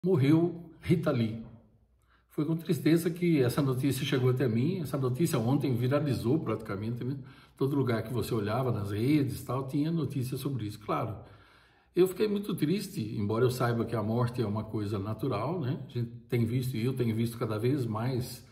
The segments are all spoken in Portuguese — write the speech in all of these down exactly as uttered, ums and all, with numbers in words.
Morreu Rita Lee. Foi com tristeza que essa notícia chegou até mim. Essa notícia ontem viralizou praticamente, né? Todo lugar que você olhava nas redes, tal, tinha notícia sobre isso. Claro, eu fiquei muito triste, embora eu saiba que a morte é uma coisa natural, né? A gente tem visto, e eu tenho visto cada vez mais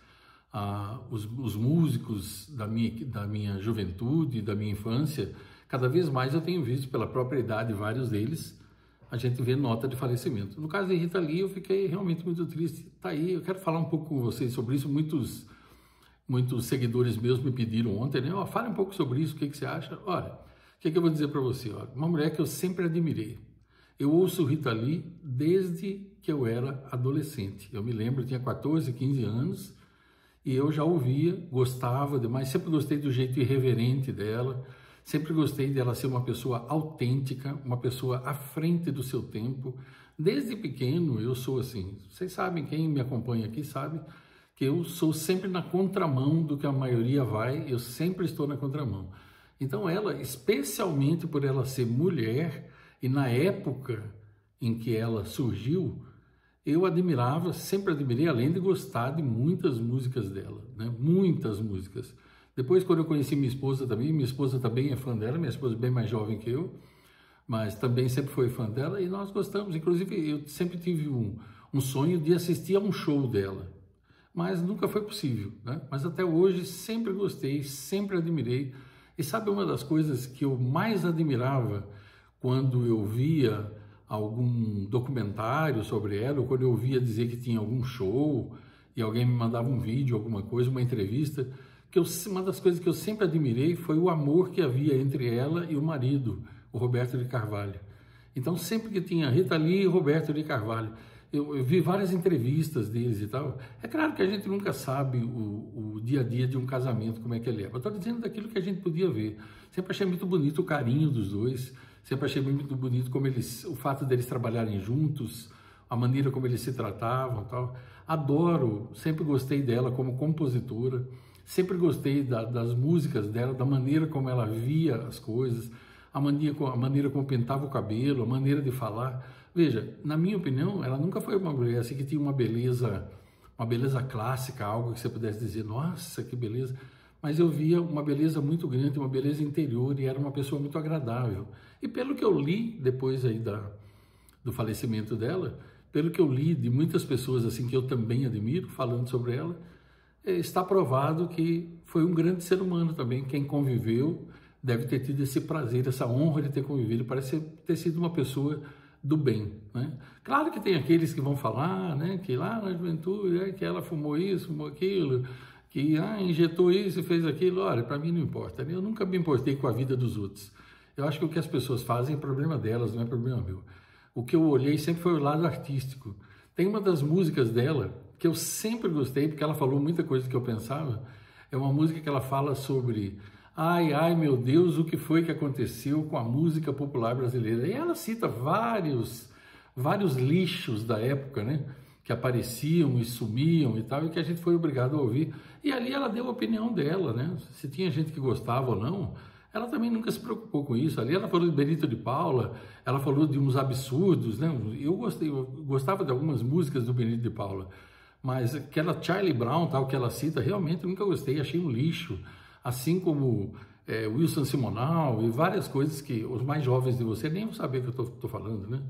ah, os, os músicos da minha, da minha juventude, da minha infância, cada vez mais eu tenho visto pela própria idade vários deles, a gente vê nota de falecimento. No caso de Rita Lee, eu fiquei realmente muito triste. Tá aí, eu quero falar um pouco com vocês sobre isso. Muitos, muitos seguidores meus me pediram ontem, né? Oh, fale um pouco sobre isso, o que, que você acha? Olha, o que, que eu vou dizer para você? Olha, uma mulher que eu sempre admirei. Eu ouço Rita Lee desde que eu era adolescente. Eu me lembro, eu tinha quatorze, quinze anos, e eu já ouvia, gostava demais, sempre gostei do jeito irreverente dela, sempre gostei dela ser uma pessoa autêntica, uma pessoa à frente do seu tempo. Desde pequeno eu sou assim. Vocês sabem, quem me acompanha aqui sabe que eu sou sempre na contramão do que a maioria vai, eu sempre estou na contramão. Então ela, especialmente por ela ser mulher, e na época em que ela surgiu, eu admirava, sempre admirei, além de gostar de muitas músicas dela, né? Muitas músicas. Depois, quando eu conheci minha esposa também, minha esposa também é fã dela, minha esposa é bem mais jovem que eu, mas também sempre foi fã dela, e nós gostamos. Inclusive, eu sempre tive um, um sonho de assistir a um show dela, mas nunca foi possível, né? Mas até hoje sempre gostei, sempre admirei. E sabe uma das coisas que eu mais admirava quando eu via algum documentário sobre ela, ou quando eu ouvia dizer que tinha algum show, e alguém me mandava um vídeo, alguma coisa, uma entrevista, que eu, uma das coisas que eu sempre admirei foi o amor que havia entre ela e o marido, o Roberto de Carvalho. Então, sempre que tinha Rita Lee e Roberto de Carvalho, eu, eu vi várias entrevistas deles e tal. É claro que a gente nunca sabe o, o dia a dia de um casamento, como é que ele é. Mas estou dizendo daquilo que a gente podia ver. Sempre achei muito bonito o carinho dos dois, sempre achei muito bonito como eles, o fato deles trabalharem juntos, a maneira como eles se tratavam e tal. Adoro, sempre gostei dela como compositora, sempre gostei da, das músicas dela, da maneira como ela via as coisas, a maneira, a maneira como pintava o cabelo, a maneira de falar. Veja, na minha opinião, ela nunca foi uma mulher assim que tinha uma beleza, uma beleza clássica, algo que você pudesse dizer, nossa, que beleza. Mas eu via uma beleza muito grande, uma beleza interior, e era uma pessoa muito agradável. E pelo que eu li depois aí da, do falecimento dela, pelo que eu li de muitas pessoas assim que eu também admiro, falando sobre ela, está provado que foi um grande ser humano também. Quem conviveu deve ter tido esse prazer, essa honra de ter convivido, parece ter sido uma pessoa do bem, né? Claro que tem aqueles que vão falar, né, que lá na juventude, é, que ela fumou isso, fumou aquilo, que ah, injetou isso e fez aquilo. Olha, para mim não importa, né? Eu nunca me importei com a vida dos outros. Eu acho que o que as pessoas fazem é problema delas, não é problema meu. O que eu olhei sempre foi o lado artístico. Tem uma das músicas dela que eu sempre gostei, porque ela falou muita coisa que eu pensava. É uma música que ela fala sobre ai, ai, meu Deus, o que foi que aconteceu com a música popular brasileira. E ela cita vários, vários lixos da época, né? Que apareciam e sumiam e tal, e que a gente foi obrigado a ouvir. E ali ela deu a opinião dela, né? Se tinha gente que gostava ou não, ela também nunca se preocupou com isso. Ali ela falou de Benito de Paula, ela falou de uns absurdos, né? Eu, gostei, eu gostava de algumas músicas do Benito de Paula, mas aquela Charlie Brown, tal, que ela cita, realmente eu nunca gostei, achei um lixo. Assim como é, Wilson Simonal e várias coisas que os mais jovens de você nem vão saber que eu estou falando, né?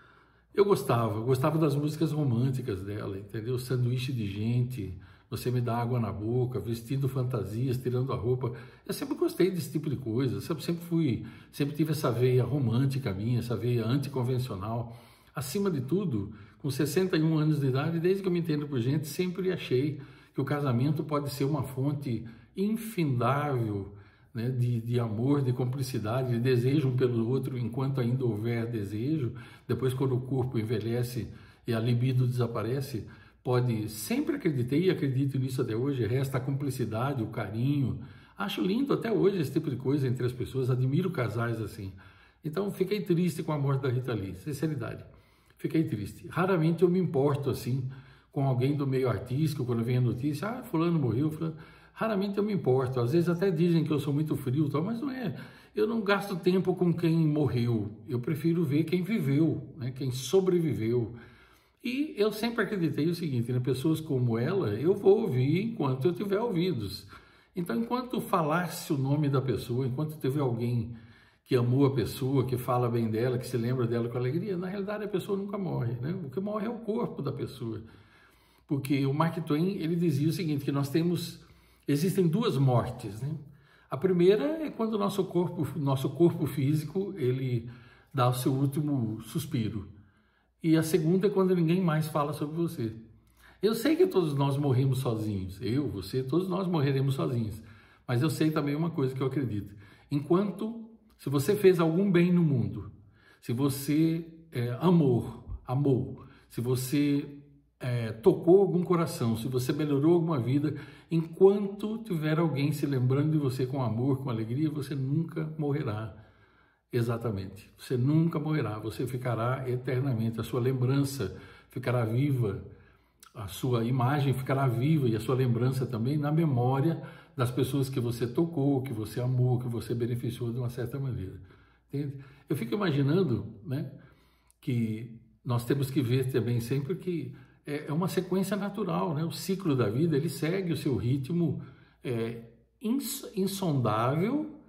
Eu gostava, gostava das músicas românticas dela, entendeu? Sanduíche de gente, Você Me Dá Água na Boca, Vestindo Fantasias, Tirando a Roupa. Eu sempre gostei desse tipo de coisa, sempre, sempre fui, sempre tive essa veia romântica minha, essa veia anticonvencional. Acima de tudo, com sessenta e um anos de idade, desde que eu me entendo por gente, sempre achei que o casamento pode ser uma fonte infindável, né, de, de amor, de cumplicidade, de desejo um pelo outro, enquanto ainda houver desejo. Depois, quando o corpo envelhece e a libido desaparece, pode, sempre acreditei e acredito nisso até hoje, resta a cumplicidade, o carinho. Acho lindo até hoje esse tipo de coisa entre as pessoas, admiro casais assim. Então, fiquei triste com a morte da Rita Lee, sinceridade. Fiquei triste. Raramente eu me importo assim com alguém do meio artístico, quando vem a notícia, ah, fulano morreu, fulano... Raramente eu me importo, às vezes até dizem que eu sou muito frio, tal, mas não é. Eu não gasto tempo com quem morreu, eu prefiro ver quem viveu, né? Quem sobreviveu. E eu sempre acreditei o seguinte, né? Pessoas como ela, eu vou ouvir enquanto eu tiver ouvidos. Então, enquanto falar-se o nome da pessoa, enquanto tiver alguém que amou a pessoa, que fala bem dela, que se lembra dela com alegria, na realidade a pessoa nunca morre, né? O que morre é o corpo da pessoa. Porque o Mark Twain, ele dizia o seguinte, que nós temos, existem duas mortes, né? A primeira é quando o nosso corpo, nosso corpo físico, ele dá o seu último suspiro. E a segunda é quando ninguém mais fala sobre você. Eu sei que todos nós morremos sozinhos, eu, você, todos nós morreremos sozinhos. Mas eu sei também uma coisa que eu acredito. Enquanto, se você fez algum bem no mundo, se você é, amou, amou, se você é, tocou algum coração, se você melhorou alguma vida, enquanto tiver alguém se lembrando de você com amor, com alegria, você nunca morrerá. Exatamente. Você nunca morrerá, você ficará eternamente, a sua lembrança ficará viva, a sua imagem ficará viva e a sua lembrança também na memória das pessoas que você tocou, que você amou, que você beneficiou de uma certa maneira. Entende? Eu fico imaginando, né, que nós temos que ver também sempre que é uma sequência natural, né? O ciclo da vida, ele segue o seu ritmo é, insondável,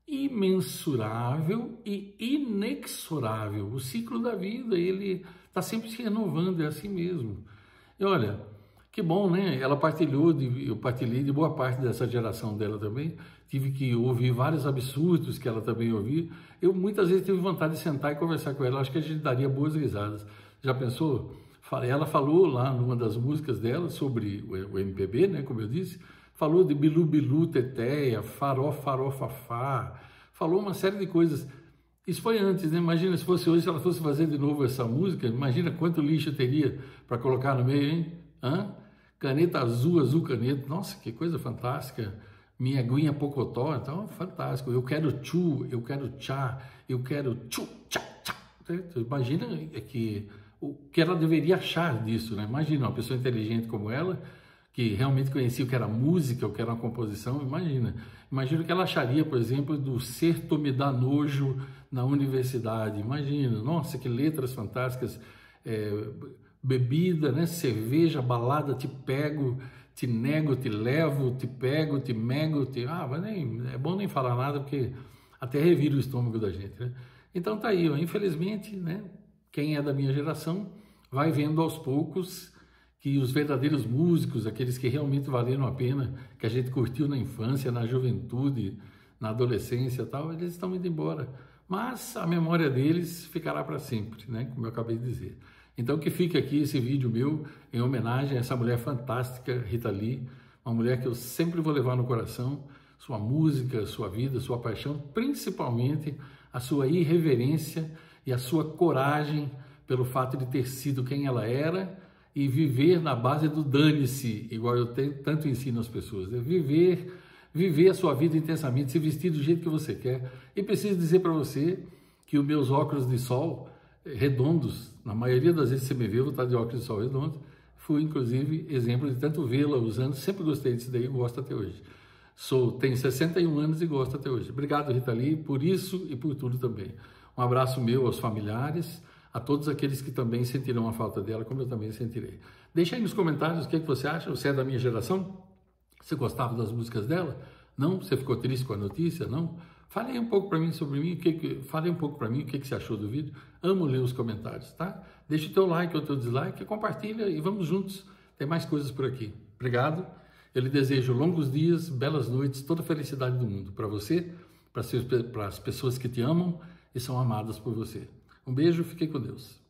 imensurável e inexorável. O ciclo da vida, ele está sempre se renovando, é assim mesmo. E olha, que bom, né? Ela partilhou, de, eu partilhei de boa parte dessa geração dela também. Tive que ouvir vários absurdos que ela também ouvia. Eu muitas vezes tive vontade de sentar e conversar com ela. Acho que a gente daria boas risadas. Já pensou? Ela falou lá numa das músicas dela sobre o M P B, né? Como eu disse. Falou de bilu, bilu, teteia, faró, faró, fafá, falou uma série de coisas. Isso foi antes, né? Imagina se fosse hoje, se ela fosse fazer de novo essa música, imagina quanto lixo teria para colocar no meio, hein? Hã? Caneta azul, azul caneta, nossa, que coisa fantástica. Minha aguinha pocotó, então, fantástico. Eu quero tchu, eu quero tchá, eu quero tchu, tchá, tchá. Imagina que, o que ela deveria achar disso, né? Imagina uma pessoa inteligente como ela, que realmente conhecia o que era música, o que era uma composição, imagina. Imagina o que ela acharia, por exemplo, do Certo Me Dá Nojo na universidade, imagina. Nossa, que letras fantásticas, é, bebida, né? Cerveja, balada, te pego, te nego, te levo, te pego, te mego, te... Ah, mas nem, é bom nem falar nada, porque até revira o estômago da gente, né? Então tá aí, ó, infelizmente, né? Quem é da minha geração vai vendo aos poucos que os verdadeiros músicos, aqueles que realmente valeram a pena, que a gente curtiu na infância, na juventude, na adolescência e tal, eles estão indo embora. Mas a memória deles ficará para sempre, né? Como eu acabei de dizer. Então que fique aqui esse vídeo meu em homenagem a essa mulher fantástica, Rita Lee, uma mulher que eu sempre vou levar no coração, sua música, sua vida, sua paixão, principalmente a sua irreverência e a sua coragem pelo fato de ter sido quem ela era, e viver na base do dane-se, igual eu tenho, tanto ensino às pessoas, né? Viver, viver a sua vida intensamente, se vestir do jeito que você quer. E preciso dizer para você que os meus óculos de sol redondos, na maioria das vezes que você me vê, eu vou estar de óculos de sol redondos, fui inclusive exemplo de tanto vê-la usando, sempre gostei disso daí e gosto até hoje. Sou, tenho sessenta e um anos e gosto até hoje. Obrigado, Rita Lee, por isso e por tudo também. Um abraço meu aos familiares, a todos aqueles que também sentirão a falta dela, como eu também sentirei. Deixa aí nos comentários o que, é que você acha. Você é da minha geração? Você gostava das músicas dela? Não? Você ficou triste com a notícia? Não? Fale aí um pouco para mim sobre mim, o que que, fale um pouco para mim o que, que você achou do vídeo. Amo ler os comentários, tá? Deixa o teu like ou o teu dislike, compartilha e vamos juntos. Tem mais coisas por aqui. Obrigado. Eu lhe desejo longos dias, belas noites, toda a felicidade do mundo. Para você, para as pessoas que te amam e são amadas por você. Um beijo, fiquem com Deus.